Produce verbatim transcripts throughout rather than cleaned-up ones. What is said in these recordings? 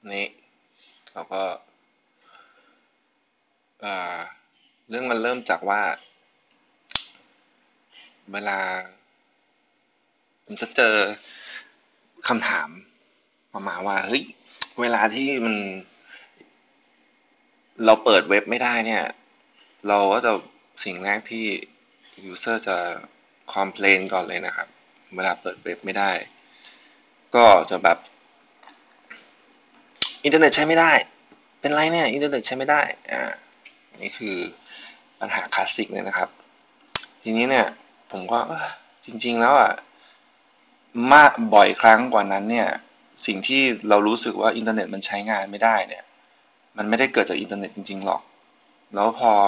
นี่เราก็เรื่องมันเริ่มจากว่าเวลาผมจะเจอคำถามประมาณว่าเฮ้ยเวลาที่มันเราเปิดเว็บไม่ได้เนี่ยเราก็จะสิ่งแรกที่ user จะ complain ก่อนเลยนะครับเวลาเปิดเว็บไม่ได้ก็จะแบบอินเทอร์เน็ตใช้ไม่ได้เป็นไรเนี่ยอินเทอร์เน็ตใช้ไม่ได้อ่านี่คือปัญหาคลาสสิกเลยนะครับทีนี้เนี่ยผมก็จริงๆแล้วอ่ะมากบ่อยครั้งกว่านั้นเนี่ยสิ่งที่เรารู้สึกว่าอินเทอร์เน็ตมันใช้งานไม่ได้เนี่ยมันไม่ได้เกิดจากอินเทอร์เน็ตจริงๆหรอกแล้วพอ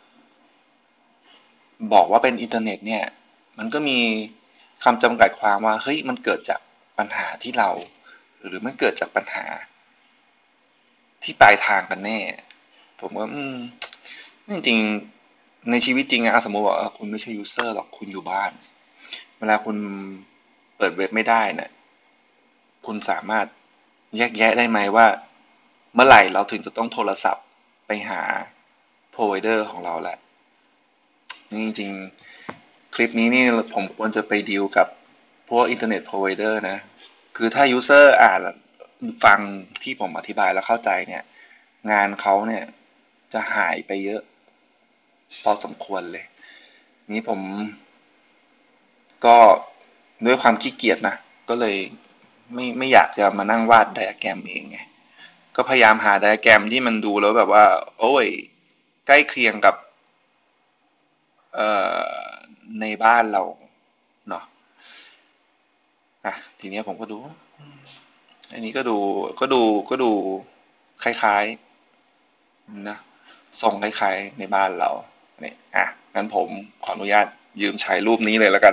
บอกว่าเป็นอินเทอร์เน็ตเนี่ยมันก็มีคำจำกัดความว่าเฮ้ยมันเกิดจากปัญหาที่เราหรือมันเกิดจากปัญหาที่ปลายทางกันแน่ผมว่าอืมจริงๆในชีวิตจริงอะสมมติว่าคุณไม่ใช่ยูเซอร์หรอกคุณอยู่บ้านเวลาคุณเปิดเว็บไม่ได้เนี่ยคุณสามารถแยกแยะได้ไหมว่าเมื่อไหร่เราถึงจะต้องโทรศัพท์ไปหา provider ของเราแหละนี่จริงๆคลิปนี้นี่ผมควรจะไปดีลกับพวกอินเทอร์เน็ต provider นะคือถ้า user อ่านฟังที่ผมอธิบายแล้วเข้าใจเนี่ยงานเขาเนี่ยจะหายไปเยอะพอสมควรเลยนี้ผมก็ด้วยความขี้เกียจนะก็เลยไม่ไม่อยากจะมานั่งวาดไดอะแกรมเองไงก็พยายามหาไดอะแกรมที่มันดูแล้วแบบว่าโอ้ยใกล้เคียงกับเอ่อในบ้านเราเนาะอ่ะทีนี้ผมก็ดูอันนี้ก็ดูก็ดูก็ดูคล้ายๆนะทรงคล้ายๆในบ้านเราเนี่ยอ่ะงั้นผมขออนุญาตยืมใช้รูปนี้เลยแล้วกัน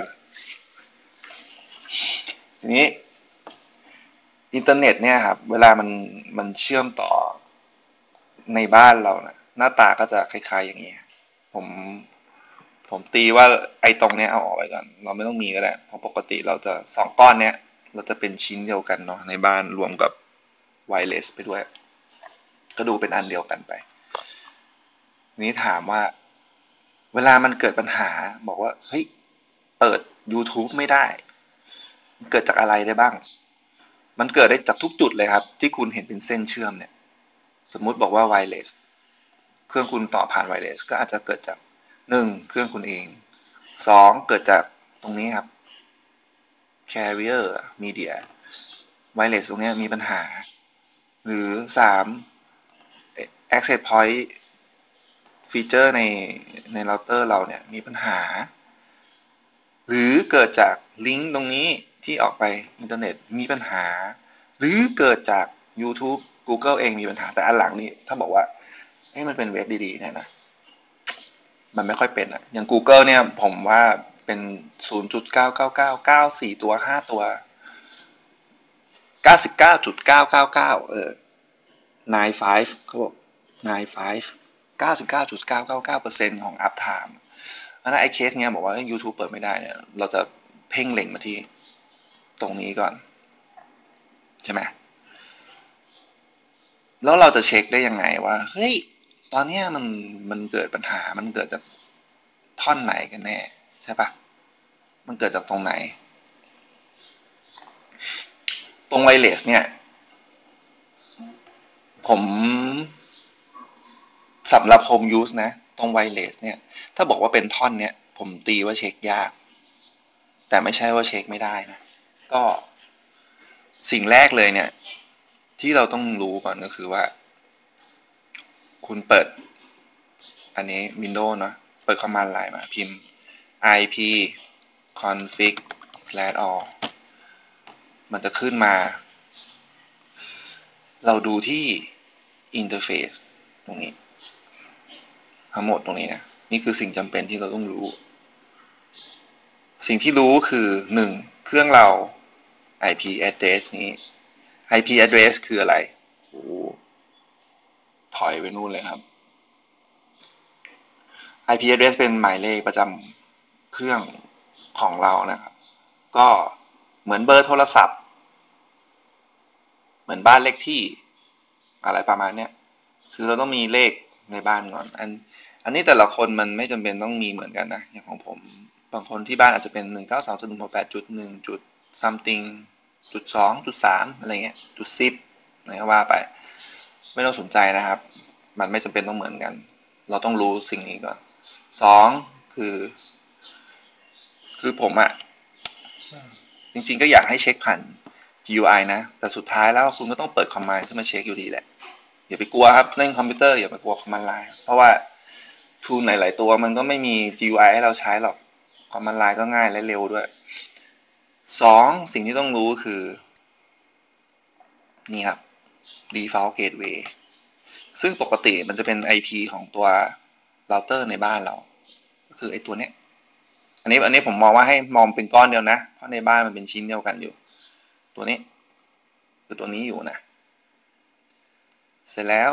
ทีนี้อินเทอร์เน็ตเนี่ยครับเวลามันมันเชื่อมต่อในบ้านเรานะหน้าตาก็จะคล้ายๆอย่างนี้ผมผมตีว่าไอ้ตรงเนี้ยเอาออกไปก่อนเราไม่ต้องมีก็ได้เพราะปกติเราจะสองก้อนเนี้ยเราจะเป็นชิ้นเดียวกันเนาะในบ้านรวมกับไวเลสไปด้วยก็ดูเป็นอันเดียวกันไปนี้ถามว่าเวลามันเกิดปัญหาบอกว่าเฮ้ยเปิด YouTube ไม่ได้เกิดจากอะไรได้บ้างมันเกิดได้จากทุกจุดเลยครับที่คุณเห็นเป็นเส้นเชื่อมเนี่ยสมมุติบอกว่าไวเลสเครื่องคุณต่อผ่านไวเลสก็อาจจะเกิดจากหนึ่งเครื่องคุณเองสองเกิดจากตรงนี้ครับ carrier media wireless ตรงนี้มีปัญหาหรือสาม access point ฟีเจอร์ในในเราเตอร์เราเนี่ยมีปัญหาหรือเกิดจากลิงก์ตรงนี้ที่ออกไปอินเทอร์เน็ตมีปัญหาหรือเกิดจาก YouTube Google เองมีปัญหาแต่อันหลังนี้ถ้าบอกว่าให้มันเป็นเว็บดีๆเนี่ยนะมันไม่ค่อยเป็นอะอย่าง Google เนี่ยผมว่าเป็น ศูนย์จุดเก้าเก้าเก้าเก้าสี่ ตัวห้าตัวเก้าสิบเก้าจุดเก้าเก้าเก้าเออ95เขาบอก95 99.999%ของ uptime อันนั้นไอ้เคสเนี้ยบอกว่า YouTube เปิดไม่ได้เนี่ยเราจะเพ่งเล็งมาที่ตรงนี้ก่อนใช่ไหมแล้วเราจะเช็คได้ยังไงว่าเฮ้ยตอนนี้มันมันเกิดปัญหามันเกิดจากท่อนไหนกันแน่ใช่ปะมันเกิดจากตรงไหนตรงไวเลสเนี่ยผมสำหรับ Home Use นะตรงไวเลสเนี่ยถ้าบอกว่าเป็นท่อนเนี่ยผมตีว่าเช็คยากแต่ไม่ใช่ว่าเช็คไม่ได้นะก็สิ่งแรกเลยเนี่ยที่เราต้องรู้ก่อนก็คือว่าคุณเปิดอันนี้ Windows เนาะเปิด Command Line มาพิมพ์ ip config slash all มันจะขึ้นมาเราดูที่ interface ตรงนี้ทั้งหมดตรงนี้นะนี่คือสิ่งจำเป็นที่เราต้องรู้สิ่งที่รู้คือหนึ่งเครื่องเรา ไอ พี address นี้ ไอ พี address คืออะไรโอ้ถอยไปนู่นเลยครับ ไอ พี address เป็นหมายเลขประจำเครื่องของเรานะครับก็เหมือนเบอร์โทรศัพท์เหมือนบ้านเลขที่อะไรประมาณเนี้ยคือเราต้องมีเลขในบ้านก่อนอันอันนี้แต่ละคนมันไม่จำเป็นต้องมีเหมือนกันนะอย่างของผมบางคนที่บ้านอาจจะเป็นหนึ่งเก้าสองจุดหนึ่งหกแปดจุดหนึ่งจุด something จุดสองจุดสามอะไรเงี้ยจุดสิบอะไรก็ว่าไปไม่ต้องสนใจนะครับมันไม่จำเป็นต้องเหมือนกันเราต้องรู้สิ่งนี้ก่อนสองคือคือผมอะจริงๆก็อยากให้เช็คผ่าน จี ยู ไอ นะแต่สุดท้ายแล้วคุณก็ต้องเปิดคอมมานด์ขึ้นมาเช็คอยู่ดีแหละอย่าไปกลัวครับเล่นคอมพิวเตอร์อย่าไปกลัวคอมมานด์ไลน์เพราะว่าทูลหลายๆตัวมันก็ไม่มี จี ยู ไอ ให้เราใช้หรอกคอมมานด์ไลน์ก็ง่ายและเร็วด้วยสองสิ่งที่ต้องรู้คือนี่ครับ default gateway ซึ่งปกติมันจะเป็น ไอ พี ของตัวเราเตอร์ในบ้านเราก็คือไอ้ตัวเนี้ยอันนี้อันนี้ผมมองว่าให้มองเป็นก้อนเดียวนะเพราะในบ้านมันเป็นชิ้นเดียวกันอยู่ตัวนี้คือตัวนี้อยู่นะเสร็จแล้ว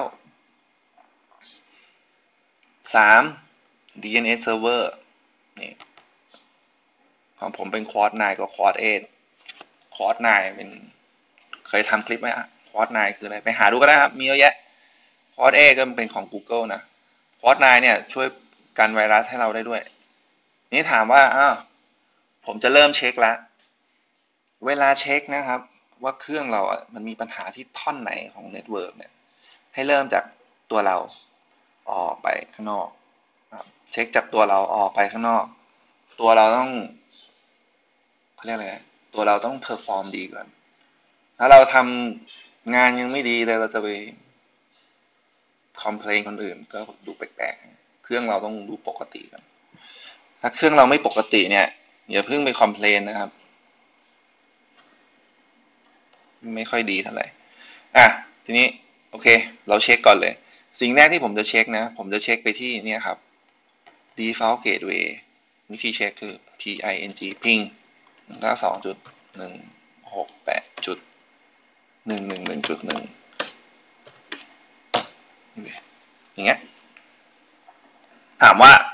สาม ดี เอ็น เอส server นี่ของผมเป็น Quad ไนน์กับ Quad เอท Quad ไนน์เป็นเคยทำคลิปไหมอะ Quad ไนน์คืออะไรไปหาดูก็ได้ครับมีเยอะแยะ Quad เอทก็เป็นของ Google นะ Quad ไนน์เนี่ยช่วยกันไวรัสให้เราได้ด้วยนี่ถามว่าอ้าวผมจะเริ่มเช็คแล้วเวลาเช็คนะครับว่าเครื่องเราอ่ะมันมีปัญหาที่ท่อนไหนของเน็ตเวิร์กเนี่ยให้เริ่มจากตัวเราออกไปข้างนอกเช็คจากตัวเราออกไปข้างนอกตัวเราต้องเขาเรียกอะไรตัวเราต้องเพอร์ฟอร์มดีก่อนถ้าเราทำงานยังไม่ดีเลยเราจะไปคอมเพลนคนอื่นก็ดูแปลกๆเครื่องเราต้องดูปกติก่อนถ้าเครื่องเราไม่ปกติเนี่ยอย่าเพิ่งไปคอมเพลนนะครับไม่ค่อยดีเท่าไหร่อ่ะทีนี้โอเคเราเช็คก่อนเลยสิ่งแรกที่ผมจะเช็คนะผมจะเช็คไปที่เนี่ยครับ default gateway วิธีเช็คคือ ping ping หนึ่งเก้าสองจุดหนึ่งหกแปดจุดหนึ่งหนึ่งหนึ่งจุดหนึ่งอย่างเงี้ยถามว่า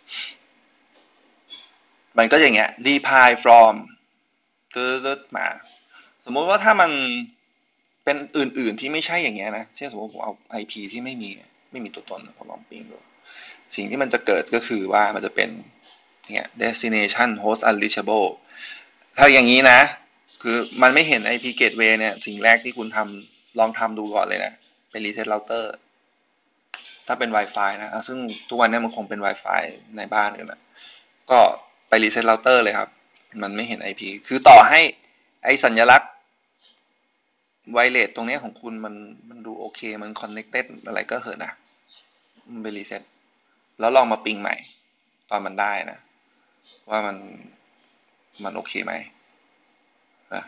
มันก็อย่างเงี้ย reply from ตืดมา สมมติว่าถ้ามันเป็นอื่นๆที่ไม่ใช่อย่างเงี้ยนะเช่นสมมติผมเอา ไอ พี ที่ไม่มีไม่มีตัวตนผมลองปิงดูสิ่งที่มันจะเกิดก็คือว่ามันจะเป็นเนี่ย destination host unreachable ถ้าอย่างนี้นะคือมันไม่เห็น ไอ พี gateway เนี่ยสิ่งแรกที่คุณทำลองทำดูก่อนเลยนะเป็น reset router ถ้าเป็น Wi-Fi นะซึ่งทุกวันนี้มันคงเป็น Wi-Fi ในบ้านกันนะก็ไป reset router เลยครับมันไม่เห็น ไอ พี คือต่อให้ไอสัญลักษณ์ไวเลสตรงนี้ของคุณมันมันดูโอเคมันคอนเนคเต็ดอะไรก็เหอะนะมันไปรีเซ็ตแล้วลองมาปิงใหม่ตอนมันได้นะว่ามันมันโอเคไหมนะ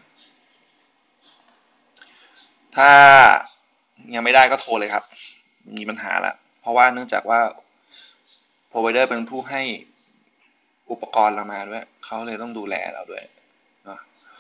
ถ้ายังไม่ได้ก็โทรเลยครับมีปัญหาละเพราะว่าเนื่องจากว่า provider เป็นผู้ให้อุปกรณ์เรามาด้วยเขาเลยต้องดูแลเราด้วยนะ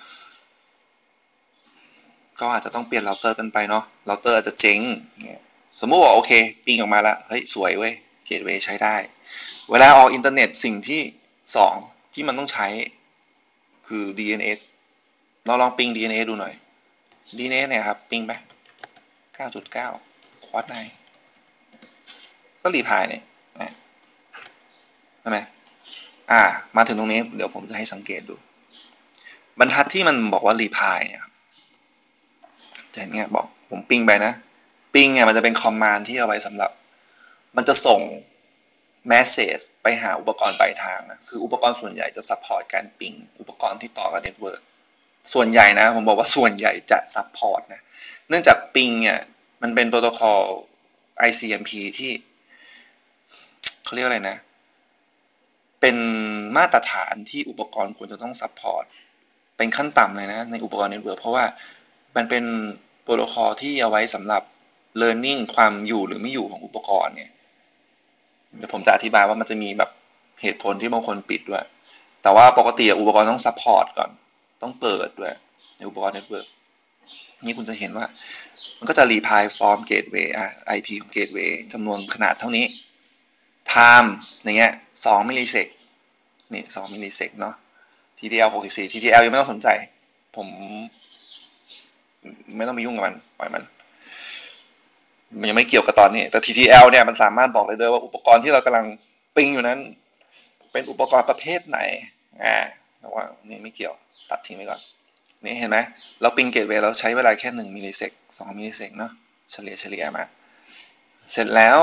ก็อาจจะต้องเปลี่ยนเราเตอร์กันไปเนาะเราเตอร์อาจจะเจ๊งเนี่ยสมมติว่าโอเคปิงออกมาละเฮ้ยสวยเว้ยเกตเวย์ใช้ได้เวลาออกอินเทอร์เน็ตสิ่งที่สองที่มันต้องใช้คือ ดี เอ็น เอส เราลองปิง ดี เอ็น เอส ดูหน่อย ดี เอ็น เอส เนี่ยครับปิงไป เก้าจุดเก้า ควอดไนน์ก็รีพายเนี่ยใช่ไหมอ่ามาถึงตรงนี้เดี๋ยวผมจะให้สังเกตดูบรรทัดที่มันบอกว่ารีพายเนี่ยจะเห็นเนี่ยบอกผมปิงไปนะปิงเนี่ยมันจะเป็นคอมมานด์ที่เอาไว้สำหรับมันจะส่งแมสเซจไปหาอุปกรณ์ปลายทางนะคืออุปกรณ์ส่วนใหญ่จะซัพพอร์ตการปิงอุปกรณ์ที่ต่อกับเน็ตเวิร์กส่วนใหญ่นะผมบอกว่าส่วนใหญ่จะซัพพอร์ตนะเนื่องจากปิงเนี่ยมันเป็นโปรโตคอล ไอ ซี เอ็ม พี ที่เขาเรียกอะไรนะเป็นมาตรฐานที่อุปกรณ์ควรจะต้องซัพพอร์ตเป็นขั้นต่ำเลยนะในอุปกรณ์เน็ตเวิร์กเพราะว่ามันเป็นโปรโตคอลที่เอาไว้สำหรับ learning ความอยู่หรือไม่อยู่ของอุปกรณ์เนี่ยเดี๋ยวผมจะอธิบายว่ามันจะมีแบบเหตุผลที่บางคนปิดด้วยแต่ว่าปกติอุปกรณ์ต้องซัพพอร์ตก่อนต้องเปิดด้วยในอุปกรณ์เน็ตเวิร์กนี่คุณจะเห็นว่ามันก็จะ reply from gateway อ่ะ ไอ พี ของ gateway จำนวนขนาดเท่านี้ time อย่างเงี้ยสองมิลลิเซกนี่สองมิลลิเซกเนาะ ที ที แอล หกสิบสี่ ที ที แอล ยังไม่ต้องสนใจผมไม่ต้องไปยุ่งกับมันปล่อยมันมันยังไม่เกี่ยวกับตอนนี้แต่ ที ที แอล เนี่ยมันสามารถบอกได้ด้วยว่าอุปกรณ์ที่เรากำลังปิงอยู่นั้นเป็นอุปกรณ์ประเภทไหนอ่าแต่ว่านี่ไม่เกี่ยวตัดทิ้งไปก่อนนี่เห็นไหมเราปิงเกตเวย์เราใช้เวลาแค่หนึ่งมิลลิเซกสองมิลลิเซกเนาะเฉลี่ยเฉลี่ยมาเสร็จแล้ว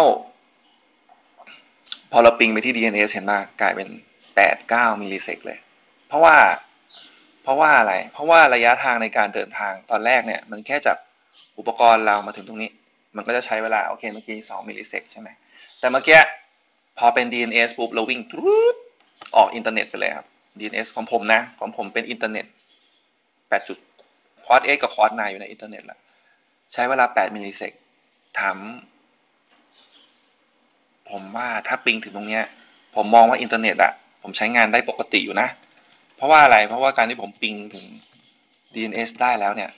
พอเราปิงไปที่ ดี เอ็น เอส เห็นไหมกลายเป็นแปด เก้ามิลลิเซกเลยเพราะว่าเพราะว่าอะไรเพราะว่าระยะทางในการเดินทางตอนแรกเนี่ยมันแค่จากอุปกรณ์เรามาถึงตรงนี้มันก็จะใช้เวลาโอเคเมื่อกี้สองมิลลิเซกใช่ไหมแต่เมื่อกี้พอเป็น ดี เอ็น เอส ปุ๊บเราวิ่งออกอินเทอร์เน็ตไปเลยครับ ดี เอ็น เอส ของผมนะของผมเป็นอินเทอร์เน็ตแปดจุดควอดเอ็กกับควอดไนน์อยู่ในอินเทอร์เน็ตแล้วใช้เวลาแปดมิลลิเซกถามผมว่าถ้าปิงถึงตรงเนี้ยผมมองว่าอินเทอร์เน็ตอะผมใช้งานได้ปกติอยู่นะเพราะว่าอะไรเพราะว่าการที่ผมปิงถึง ดี เอ็น เอส ได้แล้วเนี่ย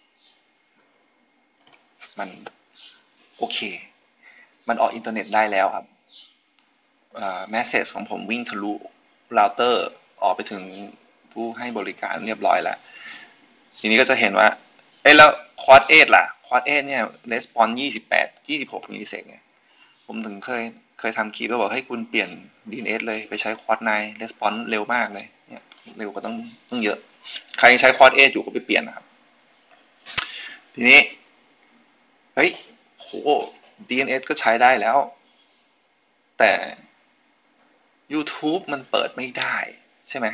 มันโอเคมันออกอินเทอร์เน็ตได้แล้วครับแมสเซจของผมวิ่งทะลุเราเตอร์ออกไปถึงผู้ให้บริการเรียบร้อยแล้วทีนี้ก็จะเห็นว่าเอ้แล้วควอดเอทล่ะควอดเอทเนี่ยレスปอนส์ยี่สิบแปด ยี่สิบหกมิลลิเซกไงผมถึงเคยเคยทำคลิปแล้วบอกให้คุณเปลี่ยน ดี เอ็น เอส เลยไปใช้ควอดไนน์レスปอนส์เร็วมากเลยเนี่ยเร็วกว่าต้องต้องเยอะใครใช้ควอดเอทอยู่ก็ไปเปลี่ยนนะครับทีนี้เฮ้ยโห ดี เอ็น เอส ก็ใช้ได้แล้วแต่ YouTube มันเปิดไม่ได้ใช่ไหม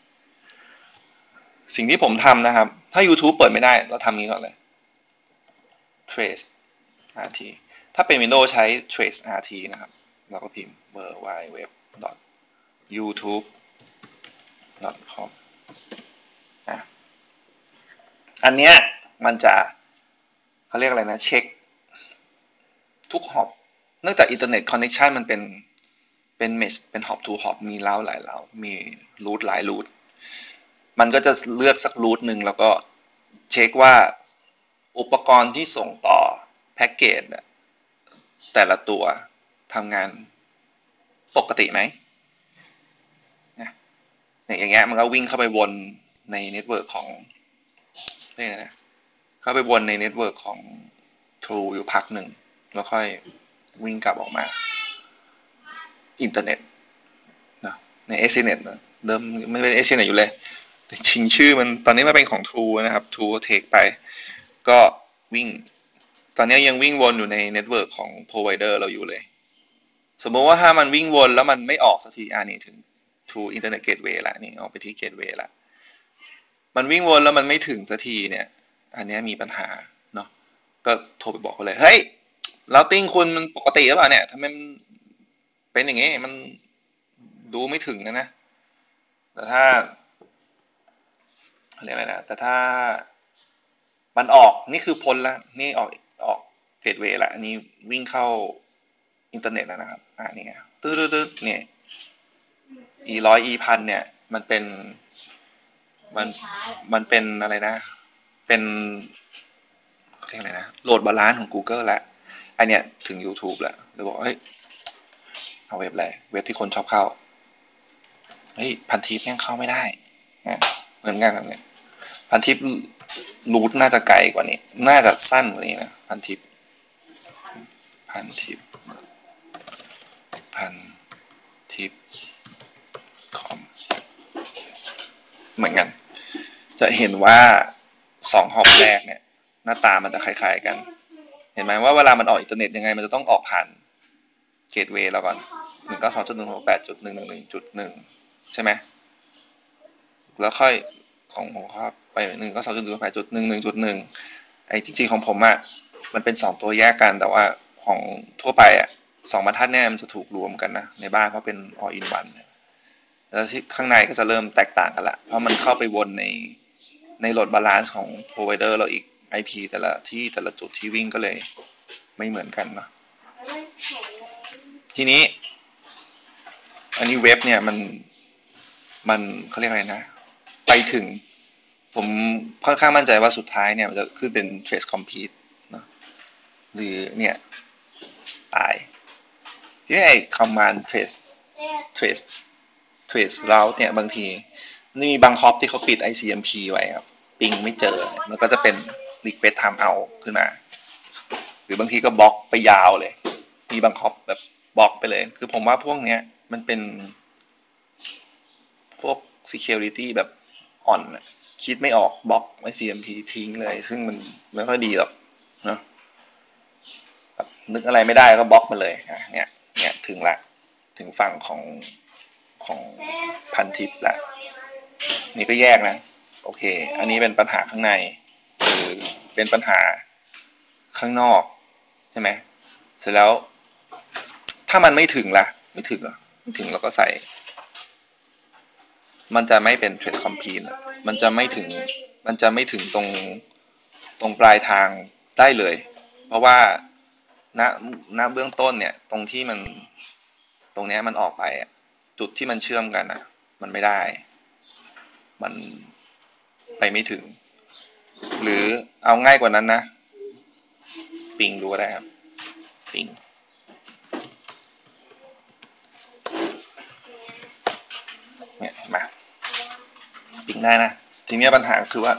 สิ่งที่ผมทำนะครับถ้า YouTube เปิดไม่ได้เราทำนี้ก่อนเลย trace อาร์ ที ถ้าเป็น Windows ใช้ trace อาร์ ที นะครับเราก็พิมพ์ ดับเบิลยู ดับเบิลยู ดับเบิลยู ดอท ยูทูบ ดอท คอม อ่ะอันเนี้ยมันจะเขาเรียกอะไรนะเช็คทุกฮอปเนื่องจากอินเทอร์เน็ตคอนเนคชันมันเป็นเป็นเมชเป็นฮอปทูฮอปมีเล้าหลายเล้ามีรูทหลายรูทมันก็จะเลือกสักรูทหนึ่งแล้วก็เช็คว่าอุปกรณ์ที่ส่งต่อแพ็กเกจแต่ละตัวทำงานปกติไหมนะอย่างเงี้ยมันก็วิ่งเข้าไปวนในเน็ตเวิร์กของนี่นะเข้าไปวนในเน็ตเวิร์กของ True อยู่พักหนึ่งแล้วค่อยวิ่งกลับออกมาอินเทอร์เน็ตนะใน เอส ซี เน็ต นะเดิมไม่เป็น เอส ซี เน็ต อยู่เลยแต่ชิงชื่อมันตอนนี้มาเป็นของ True นะครับ True Take ไปก็วิ่งตอนนี้ยังวิ่งวนอยู่ในเน็ตเวิร์กของ provider เราอยู่เลยสมมติว่าถ้ามันวิ่งวนแล้วมันไม่ออกสักทีอ่านี่ถึง True Internet Gateway ละนี่ออกไปที่ Gateway ละมันวิ่งวนแล้วมันไม่ถึงสักทีเนี่ยอันนี้มีปัญหาเนาะก็โทรไปบอกเขาเลยเฮ้ยเราติ้งคุณมันปกติหรือเปล่าเนี่ยทำไมมันเป็นอย่างงี้มันดูไม่ถึงนะนะแต่ถ้าเรียกอะไรนะแต่ถ้ามันออกนี่คือพ้นแล้วนี่ออกออกเกตเวย์ละอันนี้วิ่งเข้าอินเทอร์เน็ตแล้วนะครับอ่านี่ไงตืดๆเนี่ย อี ร้อย อี พันเนี่ยมันเป็นมันมันเป็นอะไรนะเป็นเรียกอะไรนะโหลดบาลานซ์ของ Google แล้วอันเนี้ยถึง YouTube แล้วเลยบอกเฮ้ยเอาเว็บอะไรเว็บที่คนชอบเข้าเฮ้ยพันทิปยังเข้าไม่ได้เหมือนกันเนี่ยพันทิปรูทน่าจะไกลกว่านี้น่าจะสั้นกว่านี้นะพันทิปพันทิปพันทิปคอมเหมือนกันจะเห็นว่าสองฮอปแรกเนี่ยหน้าตามันจะคล้ายๆกันเห็นไหมว่าเวลามันออกอินเทอร์เน็ตยังไงมันจะต้องออกผ่านเกตเวย์เราก่อน หนึ่งเก้าสอง จุด หนึ่ง หก แปด จุด หนึ่ง หนึ่ง หนึ่ง จุด หนึ่ง ใช่ไหมแล้วค่อยของผมครับไป หนึ่งเก้าสอง จุด หนึ่ง หก แปด จุด หนึ่ง หนึ่ง จุด หนึ่ง ไอ้จริงๆของผมอ่ะมันเป็นสองตัวแยกกันแต่ว่าของทั่วไปอ่ะสองบรรทัดเนี่ยมันจะถูกรวมกันนะในบ้านเพราะเป็น all in one แล้วที่ข้างในก็จะเริ่มแตกต่างกันละเพราะมันเข้าไปวนในในโหลดบาลานซ์ของ provider เราอีก ไอ พี แต่ละที่แต่ละจุดที่วิ่งก็เลยไม่เหมือนกันเนาะทีนี้อันนี้เว็บเนี่ยมันมันเขาเรียกอะไรนะไปถึงผมค่อนข้างมั่นใจว่าสุดท้ายเนี่ยมันจะขึ้นเป็น trace complete เนาะหรือเนี่ยตายที่ไอ้ command trace trace trace route เนี่ยบางทีนี่มีบางฮอปที่เขาปิด ไอ ซี เอ็ม พี ไว้ครับปิงไม่เจอมันก็จะเป็น request time out ขึ้นมาหรือบางทีก็บล็อกไปยาวเลยมีบางคอปแบบบล็อกไปเลยคือผมว่าพวกเนี้ยมันเป็นพวก security แบบอ่อนคิดไม่ออกบล็อกไอ้ ซี เอ็ม พี ทิ้งเลยซึ่งมันไม่ค่อยดีหรอกเนาะนึกอะไรไม่ได้ก็บล็อกมาเลยเนี่ยเนี่ยถึงละถึงฝั่งของของพันทิปละนี่ก็แยกนะโอเคอันนี้เป็นปัญหาข้างในหรือเป็นปัญหาข้างนอกใช่ไหมเสร็จแล้วถ้ามันไม่ถึงละไม่ถึงหรอไม่ถึงเราก็ใส่มันจะไม่เป็น trace complete มันจะไม่ถึงมันจะไม่ถึงตรงตรงปลายทางได้เลยเพราะว่าณณเบื้องต้นเนี่ยตรงที่มันตรงนี้มันออกไปจุดที่มันเชื่อมกันอ่ะมันไม่ได้มันไปไม่ถึงหรือเอาง่ายกว่านั้นนะปิงดูก็ได้ครับปิงเนี่ยมาปิงได้นะทีนี้ปัญหาคือว่า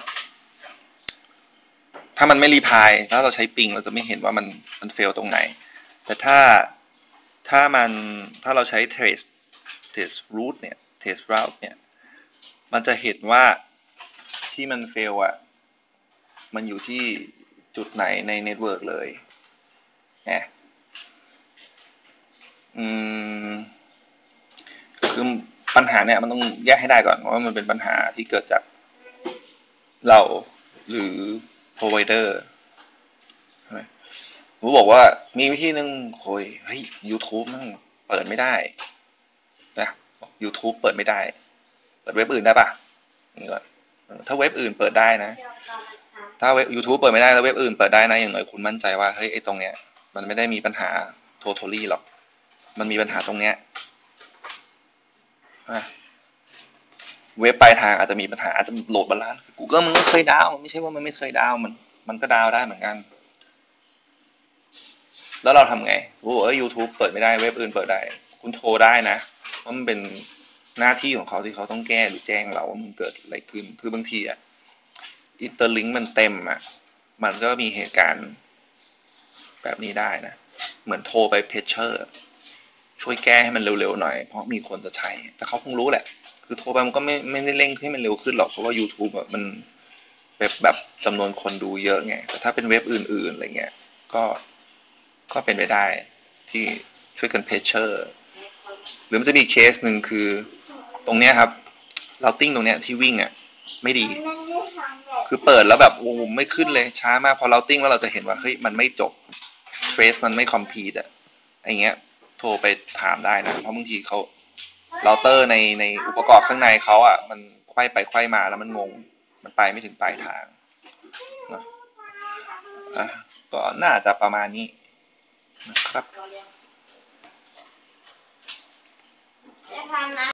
ถ้ามันไม่รีพายถ้าเราใช้ปิงเราจะไม่เห็นว่ามันมันเฟลตรงไหนแต่ถ้าถ้ามันถ้าเราใช้ trace trace root เนี่ย trace route เนี่ยมันจะเห็นว่าที่มันเฟลอ่ะมันอยู่ที่จุดไหนในเน็ตเวิร์กเลยแหมอืมคือปัญหาเนี่ยมันต้องแยกให้ได้ก่อนว่ามันเป็นปัญหาที่เกิดจากเราหรือ provider ผมบอกว่ามีวิธีหนึ่งโอยเฮ้ย YouTube มันเปิดไม่ได้นะ YouTube เปิดไม่ได้เปิดเว็บอื่นได้ปะนี่ก่อนถ้าเว็บอื่นเปิดได้นะถ้าเว็บ YouTube เปิดไม่ได้แล้วเว็บอื่นเปิดได้นะอย่างน้อยคุณมั่นใจว่าเฮ้ยไอ้ตรงเนี้ยมันไม่ได้มีปัญหา totally หรอกมันมีปัญหาตรงเนี้ยเว็บปลายทางอาจจะมีปัญหาอาจจะโหลดบาลานซ์ Google มันก็เคยดาวมันไม่ใช่ว่ามันไม่เคยดาวมันมันก็ดาวได้เหมือนกันแล้วเราทำไงโอ้เอ้ย YouTube เปิดไม่ได้เว็บอื่นเปิดได้คุณโทรได้นะเพราะมันเป็นหน้าที่ของเขาที่เขาต้องแก้หรือแจ้งเราว่ามันเกิดอะไรขึ้นคือบางทีอ่ะอินเตอร์ลิงก์มันเต็มอ่ะมันก็มีเหตุการณ์แบบนี้ได้นะเหมือนโทรไปเพชเชอร์ช่วยแก้ให้มันเร็วๆหน่อยเพราะมีคนจะใช้แต่เขาคงรู้แหละคือโทรไปมันก็ไม่ไม่ได้เร่งให้มันเร็วขึ้นหรอกเพราะว่า YouTube อ่ะมันเว็บแบบจำนวนคนดูเยอะไงแต่ถ้าเป็นเว็บอื่นๆอะไรเงี้ยก็ก็เป็นไปได้ที่ช่วยกันเพชเชอร์หรือมันจะมีเคสหนึ่งคือตรงเนี้ยครับเราติ้งตรงเนี้ยที่วิ่งอ่ะไม่ดีคือเปิดแล้วแบบโอ้ไม่ขึ้นเลยช้ามากพอเราติ้งแล้วเราจะเห็นว่าเฮ้ยมันไม่จบเทรสมันไม่คอมพลีทอ่ะไอเงี้ยโทรไปถามได้นะเพราะบางทีเขาเราเตอร์ในในอุปกรณ์ข้างในเขาอ่ะมันไขว้ไปไขว้มาแล้วมันงงมันไปไม่ถึงปลายทางนะอ่ะก็น่าจะประมาณนี้นะครับ